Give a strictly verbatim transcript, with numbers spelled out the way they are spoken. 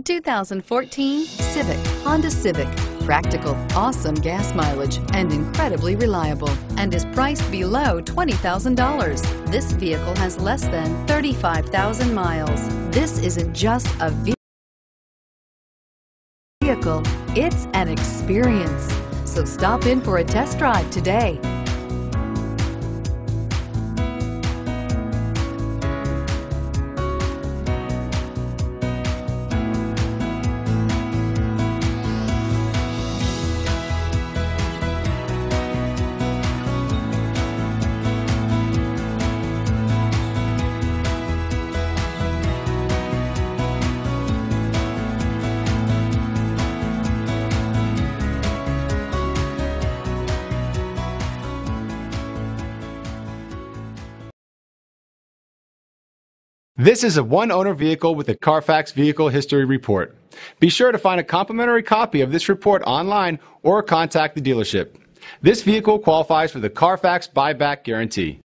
two thousand fourteen Civic, Honda Civic. Practical, awesome gas mileage, and incredibly reliable, and is priced below twenty thousand dollars. This vehicle has less than thirty-five thousand miles. This isn't just a vehicle, it's an experience. So stop in for a test drive today. This is a one-owner vehicle with a Carfax Vehicle History Report. Be sure to find a complimentary copy of this report online or contact the dealership. This vehicle qualifies for the Carfax Buyback Guarantee.